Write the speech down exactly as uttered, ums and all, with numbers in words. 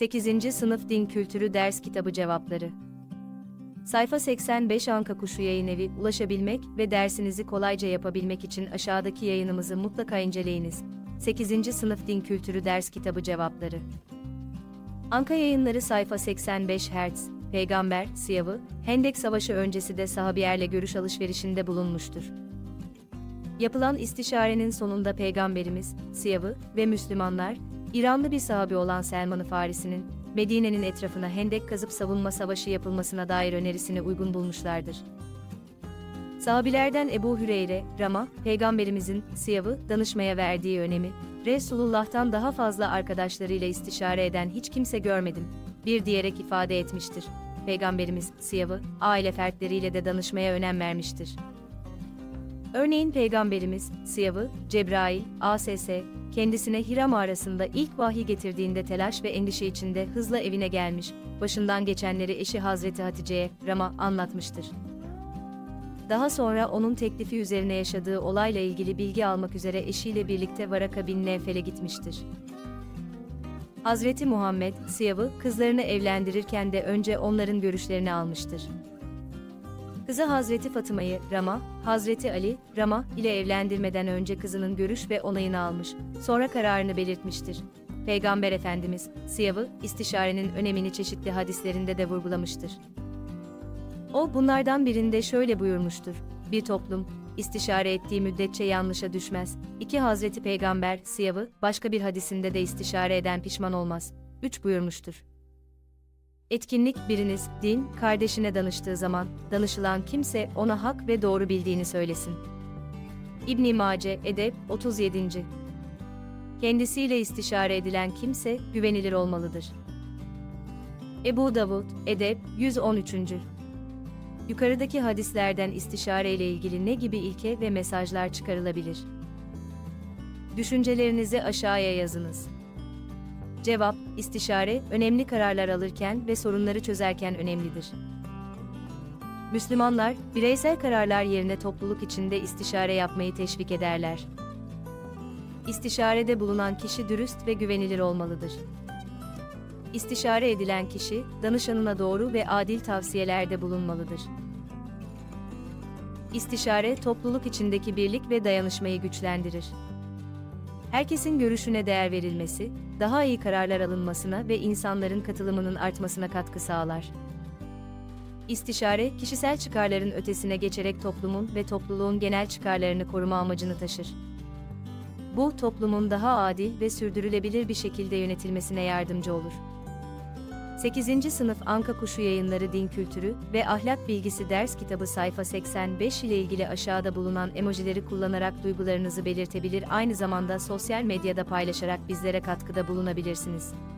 sekizinci Sınıf Din Kültürü Ders Kitabı Cevapları. Sayfa seksen beş Anka Kuşu Yayınevi ulaşabilmek ve dersinizi kolayca yapabilmek için aşağıdaki yayınımızı mutlaka inceleyiniz. sekizinci Sınıf Din Kültürü Ders Kitabı Cevapları. Anka Yayınları sayfa seksen beş Hertz, Peygamber, Siyavı, Hendek Savaşı öncesi de sahabiyerle görüş alışverişinde bulunmuştur. Yapılan istişarenin sonunda Peygamberimiz, Siyavı ve Müslümanlar, İranlı bir sahabi olan Selman-ı Farisi'nin, Medine'nin etrafına hendek kazıp savunma savaşı yapılmasına dair önerisini uygun bulmuşlardır. Sahabilerden Ebu Hüreyre, Rama, Peygamberimizin, Siyavı, danışmaya verdiği önemi, Resulullah'tan daha fazla arkadaşlarıyla istişare eden hiç kimse görmedim, bir diyerek ifade etmiştir. Peygamberimiz, Siyavı, aile fertleriyle de danışmaya önem vermiştir. Örneğin Peygamberimiz, Siyavı, Cebrail, A S S, kendisine Hira mağarasında ilk vahiy getirdiğinde telaş ve endişe içinde hızla evine gelmiş, başından geçenleri eşi Hazreti Hatice'ye, Ram'a anlatmıştır. Daha sonra onun teklifi üzerine yaşadığı olayla ilgili bilgi almak üzere eşiyle birlikte Varaka bin Nevfel'e gitmiştir. Hazreti Muhammed, Siyavı, kızlarını evlendirirken de önce onların görüşlerini almıştır. Kızı Hazreti Fatıma'yı, Rama, Hazreti Ali, Rama ile evlendirmeden önce kızının görüş ve onayını almış, sonra kararını belirtmiştir. Peygamber Efendimiz, Siyavı, istişarenin önemini çeşitli hadislerinde de vurgulamıştır. O, bunlardan birinde şöyle buyurmuştur: bir toplum, istişare ettiği müddetçe yanlışa düşmez. iki Hazreti Peygamber, Siyavı, başka bir hadisinde de istişare eden pişman olmaz. üç buyurmuştur. Etkinlik, biriniz, din, kardeşine danıştığı zaman, danışılan kimse ona hak ve doğru bildiğini söylesin. İbn-i Mace, Edeb, otuz yedinci Kendisiyle istişare edilen kimse, güvenilir olmalıdır. Ebu Davud, Edeb, yüz on üçüncü Yukarıdaki hadislerden istişare ile ilgili ne gibi ilke ve mesajlar çıkarılabilir? Düşüncelerinizi aşağıya yazınız. Cevap: İstişare, önemli kararlar alırken ve sorunları çözerken önemlidir. Müslümanlar, bireysel kararlar yerine topluluk içinde istişare yapmayı teşvik ederler. İstişarede bulunan kişi dürüst ve güvenilir olmalıdır. İstişare edilen kişi, danışanına doğru ve adil tavsiyelerde bulunmalıdır. İstişare, topluluk içindeki birlik ve dayanışmayı güçlendirir. Herkesin görüşüne değer verilmesi, daha iyi kararlar alınmasına ve insanların katılımının artmasına katkı sağlar. İstişare, kişisel çıkarların ötesine geçerek toplumun ve topluluğun genel çıkarlarını koruma amacını taşır. Bu, toplumun daha adil ve sürdürülebilir bir şekilde yönetilmesine yardımcı olur. sekizinci Sınıf Anka Kuşu Yayınları Din Kültürü ve Ahlak Bilgisi Ders Kitabı sayfa seksen beş ile ilgili aşağıda bulunan emojileri kullanarak duygularınızı belirtebilir, aynı zamanda sosyal medyada paylaşarak bizlere katkıda bulunabilirsiniz.